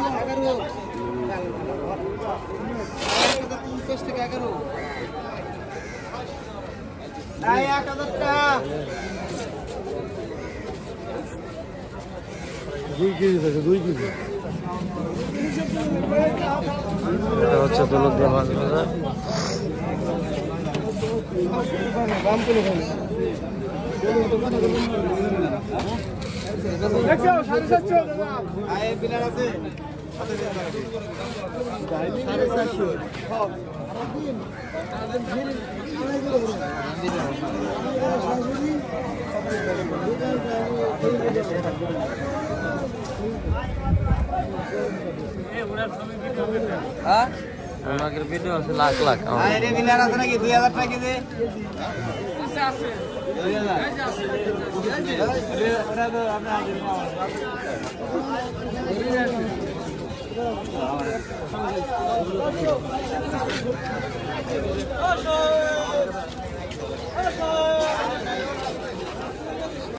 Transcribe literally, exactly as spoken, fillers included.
পঞ্চাশ টাকা এগারো এক হাজার টাকা দুই কেজি থাকে দুই কেজি হচ্ছে দৌলত দিয়ে মাছ বাজার সাড়ে চারশো আমাদের ভিডিও আছে লাখ লাখ আরে বিনার আছে নাকি দুই হাজার টাকা কেজি আছে দুই হাজার ওটা তো আপনার ও